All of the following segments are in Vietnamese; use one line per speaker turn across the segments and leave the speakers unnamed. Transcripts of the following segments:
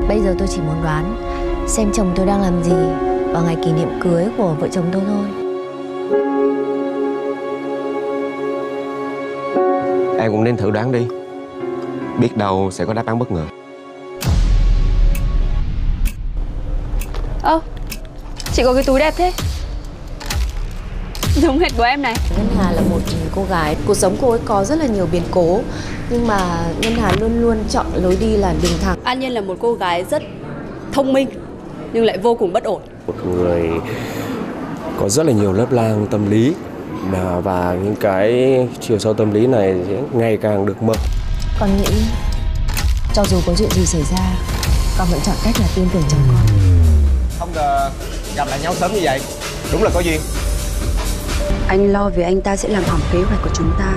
Bây giờ tôi chỉ muốn đoán xem chồng tôi đang làm gì vào ngày kỷ niệm cưới của vợ chồng tôi thôi.
Em cũng nên thử đoán đi, biết đâu sẽ có đáp án bất ngờ.
Chị có cái túi đẹp thế, giống hệt của em này.
Ngân Hà là một cô gái, cuộc sống cô ấy có rất là nhiều biến cố, nhưng mà Ngân Hà luôn luôn chọn lối đi là đường thẳng.
An Nhiên là một cô gái rất thông minh nhưng lại vô cùng bất ổn.
Một người có rất là nhiều lớp lang tâm lý và những cái chiều sâu tâm lý này sẽ ngày càng được mở.
Con nghĩ cho dù có chuyện gì xảy ra, con vẫn chọn cách là tin tưởng chồng con.
Không ngờ gặp lại nhau sớm như vậy, đúng là có duyên.
Anh lo vì anh ta sẽ làm hỏng kế hoạch của chúng ta.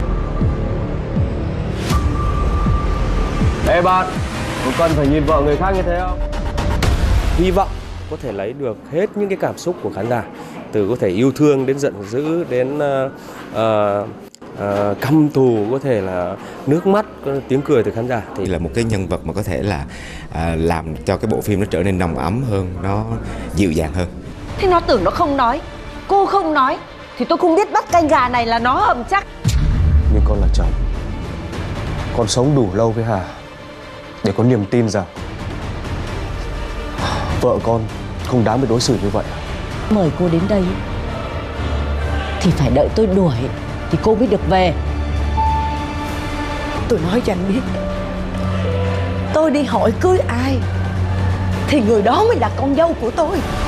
Ê bạn, có cần phải nhìn vợ người khác như thế không? Hy vọng có thể lấy được hết những cái cảm xúc của khán giả, từ có thể yêu thương đến giận dữ đến căm thù, có thể là nước mắt, tiếng cười từ khán giả.
Thì là một cái nhân vật mà có thể là làm cho cái bộ phim nó trở nên nồng ấm hơn, nó dịu dàng hơn.
Thế nó tưởng nó không nói, cô không nói thì tôi không biết bắt canh gà này là nó hầm chắc.
Nhưng con là chồng, con sống đủ lâu với Hà để có niềm tin rằng vợ con không đáng bị đối xử như vậy.
Mời cô đến đây thì phải đợi tôi đuổi thì cô mới được về. Tôi nói cho anh biết, tôi đi hỏi cưới ai thì người đó mới là con dâu của tôi.